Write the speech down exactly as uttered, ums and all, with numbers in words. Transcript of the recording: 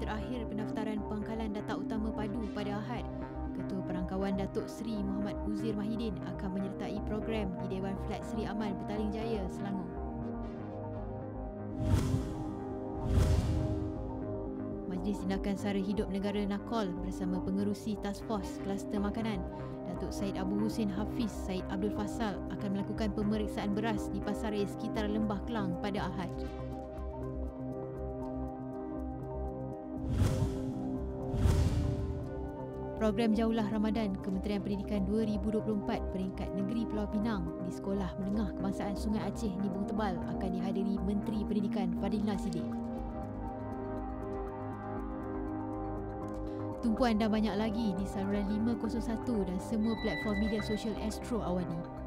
terakhir pendaftaran pangkalan data utama padu pada Ahad. Ketua Perangkawan Datuk Seri Muhammad Uzir Mahidin akan menyertai program di Dewan Flat Seri Aman Petaling Jaya, Selangor. Majlis Tindakan Sara Hidup Negara Nakol bersama pengerusi Task Force Kluster Makanan, Datuk Syed Abu Hussein Hafiz Syed Abdul Fasal akan melakukan pemeriksaan beras di pasaran sekitar Lembah Kelang pada Ahad. Program Jauhlah Ramadan Kementerian Pendidikan dua ribu dua puluh empat peringkat negeri Pulau Pinang di Sekolah Menengah Kebangsaan Sungai Aceh Nibung Tebal akan dihadiri Menteri Pendidikan Fadilina Siddiq. Tumpuan dan banyak lagi di saluran lima kosong satu dan semua platform media sosial Astro Awani.